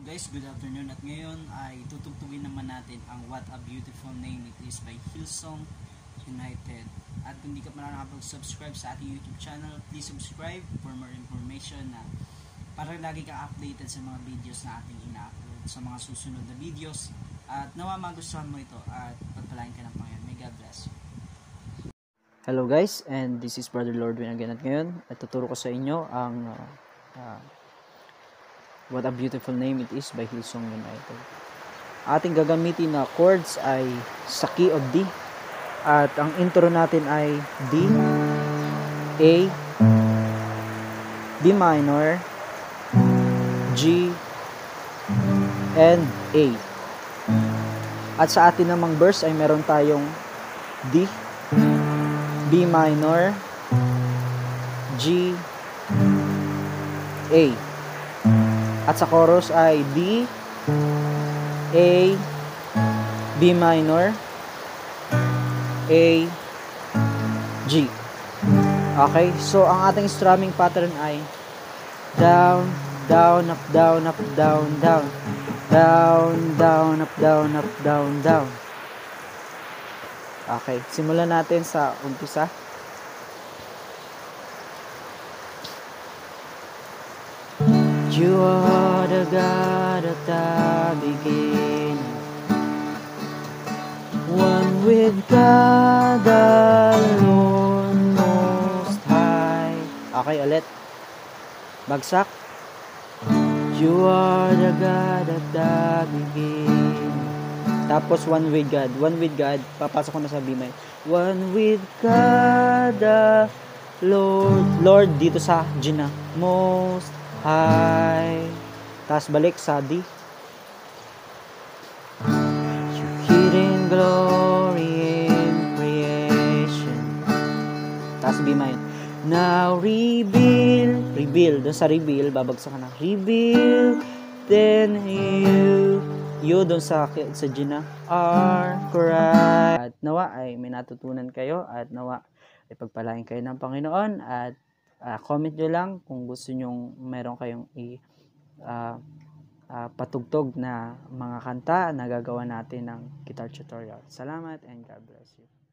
Guys, good afternoon at ngayon ay tutugtugin naman natin ang What a Beautiful Name It Is by Hillsong United. At kung di ka pa nakapag-subscribe sa ating YouTube channel, please subscribe for more information na para lagi kang updated sa mga videos na ating ina-upload sa mga susunod na videos. At nawa magustuhan mo ito at pagpalain ka ng Panginoon. May God bless you. Hello guys, and this is Brother Lordwin again at ngayon at tuturo ko sa inyo ang What a Beautiful Name It Is by Hillsong United. Ating gagamitin na chords ay sa key of D. At ang intro natin ay D, A, D minor, G, and A. At sa atin namang verse ay meron tayong D, B minor, G, A. At sa chorus ay D, A, B minor, A, G. Okay, so ang ating strumming pattern ay down, down, up, down, up, down, down, down, down, up, down, up, down, down. Okay, simulan natin sa umpisa. You are the God at the beginning, one with God alone most high. Okay, ulit. Bagsak. You are the God at the beginning. Tapos one with God. One with God. Papasok ko na sa B minor. One with God the Lord. Lord dito sa G na. Most high. Tapos balik sa D. You hidden glory in creation. Tapos B minor. Now reveal. Reveal. Doon sa reveal, babagsak ka na. Reveal. Then you doon sa G na. Are Christ. At nawa ay may natutunan kayo. At nawa ay pagpalain kayo ng Panginoon. At comment nyo lang kung gusto nyong meron kayong patugtog na mga kanta na gagawa natin ng guitar tutorial. Salamat and God bless you.